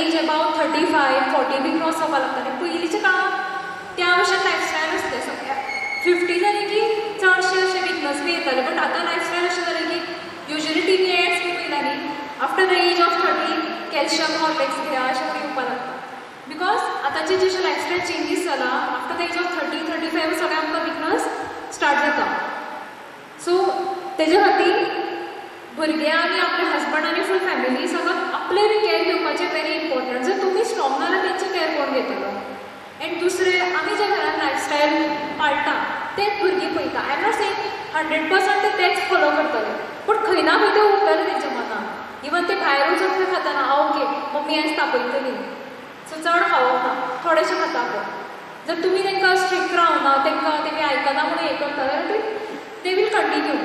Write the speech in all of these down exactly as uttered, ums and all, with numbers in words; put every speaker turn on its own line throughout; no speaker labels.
Age about thirty five forty बी cross जावपाक लागताले. पयलींच्या काळात त्या भशेन लायफस्टायल आसले. सो फिफ्टी जाली की चडशे अशे विकनस बी येताले. बट आतां लायफस्टायल अशें जालें की युजली टीवी एड्स बी पयल्यानी after the age of thirty calcium Horlicks घेया अशें करून येवपाक लागता. बिकॉज आतांचे जशे लायफस्टायल चेंजीस जाला after the age of thirty thirty five सगळें आमकां विकनस स्टार्ट जाता. सो तेजे खातीर भुरगे आनी आपल्या हजबंड आनी फूल फॅमिली सगळ्यांक आपले बी कॅर घेवपाचें व्हेरी इम्पॉर्टंट. जर तुमी स्ट्रॉंग ना जाल्यार तेंचे कॅर कोण घेतलो. एंड दुसरें आमी जे घरान लायफस्टायल पाळटा तेच भुरगीं पळयता. I am not saying hundred percent ते तेच फॉलो करतले पूण खंय ना खंय ते उरतलें तेंच्या मनान. इवन ते भायर वचून खंय खातना हांव ओके मम्मी आयज तापयतली सो चड खावप ना थोडेशें खाता पूण. जर तुमी तांकां स्ट्रिक्ट रावना तांकां तेमी आयकना म्हणून हें करता जाल्यार ते वील कंटिन्यू.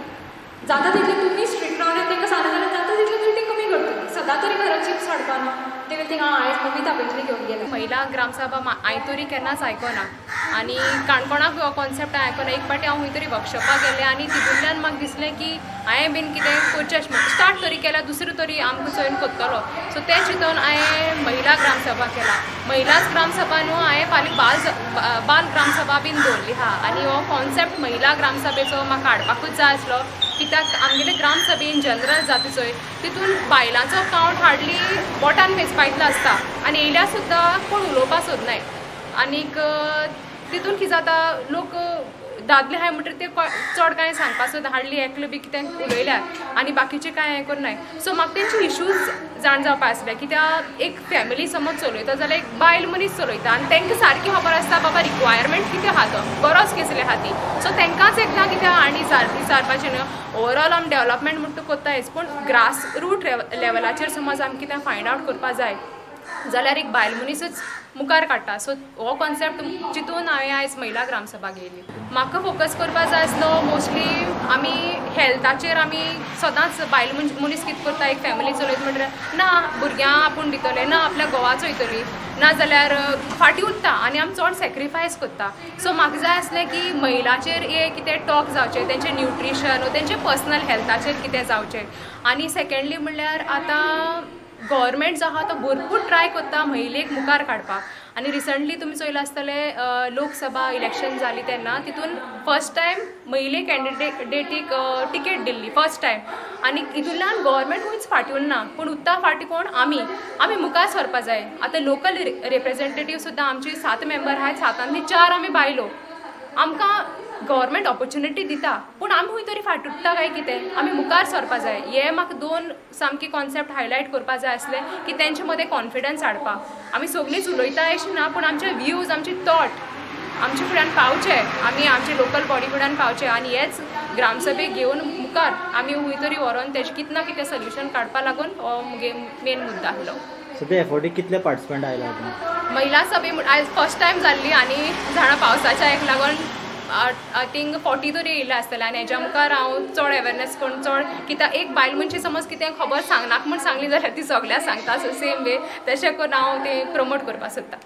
जाता तितलें तुमी स्ट्रिक्ट रावल्यार तांकां सांगलें जाल्यार जाता तितलें तरी ते कमी करतली. सदां तरी घरा चिप्स हाडपाना ते वील थिंगा आयज मम्मी तापयतली घेवन गेले.
महिला ग्रामसभा हांवें तरी केन्नाच आयकना आनी काणकोणाक हो कॉन्सेप्ट हांवें आयकना. एक पाटी हांव खंय तरी वर्कशॉपाक गेलें आनी तितूंतल्यान म्हाका दिसलें की हांवें बीन कितें करचें अशें स्टार्ट तरी केल्यार दुसरो तरी आमकां चोयन करतलो. सो ते चिंतून हांवें महिला ग्रामसभा केला. महिलाच ग्रामसभा न्हू हांवें फाल्यां बाल बाल ग्रामसभा बीन दवरली आहा आनी हो कॉन्सेप्ट महिला ग्रामसभेचो म्हाका हाडपाकूच जाय आसलो. कित्याक आमगेले ग्रामसभेन जनरल जाता चोय तितून बायलांचो कावंट हार्डली बोटान वेचपा इतलो आसता आनी येयल्यार सुद्दां कोण उलोवपा सोदनाय. आनीक तितून कितें जाता लोक दादले आहाय म्हणटरी ते चड कांय सांगपा सोदना हार्डली एकलो बी कितें उलयल्यार आनी बाकीचें कांय हें करनाय. सो म्हाका तेंचे इश्यूज जाण जावपा आसले. कित्याक एक फॅमिली समज चलयता जाल्यार एक बायल मनीस चलयता आनी तांकां सारकी खबर आसता बाबा रिक्वायरमेंट कितें आहा तो गरज कसली आहा ती. सो तांकांच एकदां कितें आनी विचारपाचें न्हू. ओवरऑल आमी डेवलपमेंट म्हणटा कोत्तायच पूण ग्रास रूट लेवलाचेर समज आमी कितें फायंड आवट करपा जाय जाल्यार एक बायल मनीसच मुखार काडटा. सो हो कॉन्सेप्ट चिंतून हांवें आयज महिला ग्रामसभा घेयली. म्हाका फोकस करपा जाय आसलो मोस्टली आमी हेल्थाचेर आमी सदांच बायल मनीस कितें करता एक फॅमिली चलयता म्हणल्यार ना भुरग्यां आपूण दितले ना आपल्या घोवा चोयतली ना जाल्यार फाटीं उरता आनी आमी चड सॅक्रिफायस करता. सो म्हाका जाय आसलें की महिलाचेर हे कितें टॉक जावचें तेंचें न्युट्रिशन वा तेंचें पर्सनल हेल्थाचेर कितें जावचें. आनी सेकेंडली म्हणल्यार आतां गव्हर्मेंट जो आहा तो भरपूर ट्राय करता महिलेक मुखार काडपाक. आनी रिसंटली तुमी चोयलां आसतलें लोकसभा इलेक्शन जाली तेन्ना तितून फर्स्ट टायम महिले कॅन्डिडेटीक टिकेट दिल्ली फर्स्ट टायम. आनी हितूंतल्यान गव्हर्मेंट खंयच फाटीं उरना पूण उत्ता फाटीं कोण आमी आमी मुखार सरपा जाय. आतां लोकल रिप्रेझेंटेटीव सुद्दां आमची सात मेंबर आहाय सातांतली चार आमी बायलो. आमकां गव्हर्मेंट ऑपॉर्च्युनिटी दिता पूण आमी खंय तरी फाटीं उरता काय कितें आमी मुखार सरपा जाय. हे म्हाका दोन सामके कॉन्सेप्ट हायलायट करपा जाय आसले की तेंचे मदें कॉन्फिडन्स हाडपा. आमी सगळींच उलयता अशें ना पूण आमचे व्यूज आमचे थॉट आमचे फुड्यान पावचे आमी आमचे लोकल बॉडी फुड्यान पावचे आनी हेच ग्रामसभेक घेवन मुखार आमी खंय तरी व्हरोन तेजें कितें ना कितें सोल्युशन काडपा लागून हो मुगे मेन मुद्दो आसलो.
सो ते एफर्टीक कितले पार्टिसिपंट आयला?
महिला सभे आयज फर्स्ट टायम जाल्ली आनी झाडां पावसाच्या हेक लागून आय थिंक फोर्टी तरी येयले आसतले आनी हेज्या मुखार हांव चड अवेरनेस करून चड कित्याक एक बायल मनशी समज कितें खबर सांगनाक म्हूण सांगली जाल्यार ती सगळ्या सांगता. सो सेम वे तशें करून हांव तें प्रमोट करपाक सोदता.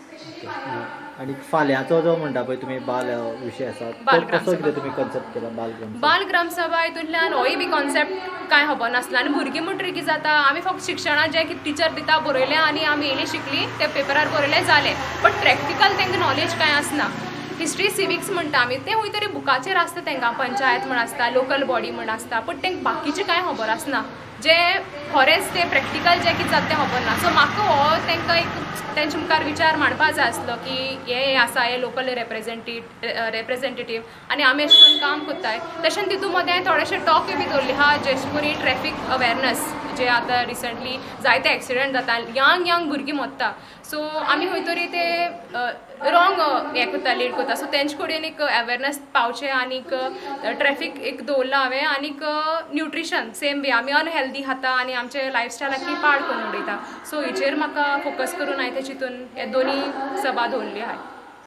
आनी फाल्यांचो जो म्हणटा पळय तुमी बाल विशय आसा तो कसो कितें तुमी कॉन्सेप्ट केला बाल ग्रामसभा?
बाल ग्रामसभा हितूंतल्यान होय बी कॉन्सेप्ट कांय खबर नासलो आनी भुरगीं म्हणटरी कितें जाता आमी फक्त शिक्षणां जें कितें टिचर दिता बरयलें आनी आमी येयली शिकली ते पेपरार बरयलें जालें बट प्रॅक्टिकल तांकां नॉलेज कांय आसना. हिस्ट्री सिविक्स म्हणटा आमी तें खंय तरी बुकाचेर आसता तांकां पंचायत म्हण आसता लोकल बॉडी म्हण आसता पूण तांकां बाकीचें कांय खबर आसना जे खरेंच ते प्रॅक्टिकल जें कितें जाता तें खबर ना. सो म्हाका हो तांकां एक तेंचे मुखार विचार मांडपा जाय आसलो की हे आसा हे लोकल रेप्रेझेंटेट रेप्रेझेंटेटीव आनी आमी अशें करून काम कोत्ताय. तशें तितून मदें हांवें थोडेशे टॉकूय बी दवरले आहा जेचे करून ट्रॅफीक अवेरनस जे आतां रिसंटली जायते एक्सिडेंट जाता यंग यंग भुरगीं मरता. सो आमी खंय तरी ते रॉंग हें करता लीड करता. सो तेंचे कडेन एक अवेरनस पावचें आनीक ट्रॅफीक एक दवरला हांवें आनीक न्युट्रिशन सेम वे आमी अनहेल्दी खाता आनी आमचे लायफस्टायलाकी पाड करून उडयता. सो हेचेर म्हाका फोकस करून हांवें ते चिंतून हे दोनी सभा दवरली आहाय.